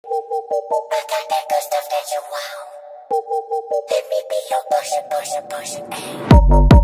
I got that good stuff that you want. Let me be your pusher, pusher, pusher, ayy.